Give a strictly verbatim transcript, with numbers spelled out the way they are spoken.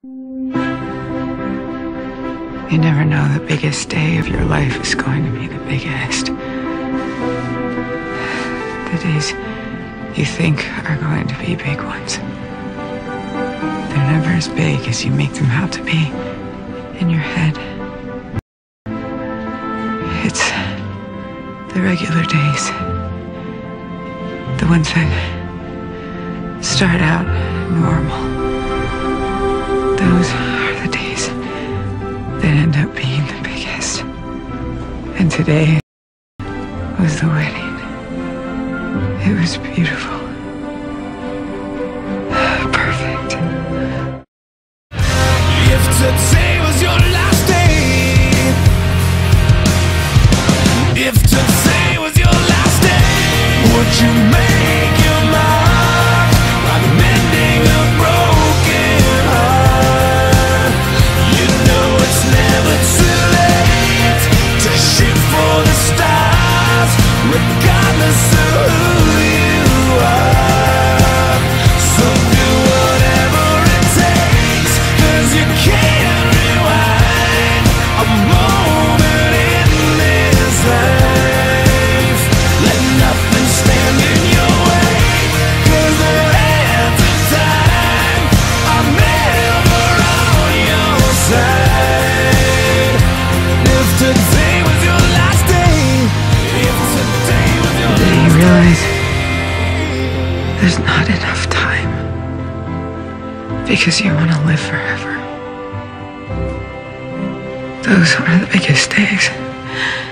You never know the biggest day of your life is going to be the biggest. The days you think are going to be big ones. They're never as big as you make them out to be in your head. It's the regular days. The ones that start out normal. Those are the days that end up being the biggest. And today was the wedding. It was beautiful. Perfect. If today was your last day, if today was your last day, would you make your mark by mending a broken heart? You know it's never too late to shoot for the stars, regardless of who you are. So do whatever it takes, 'cause you can't rewind a moment in this life. Let nothing stand in your way, 'cause the hands of time are never on your side. If today was your last day, if today was your The day you realize there's not enough time because you want to live forever. Those are the biggest days.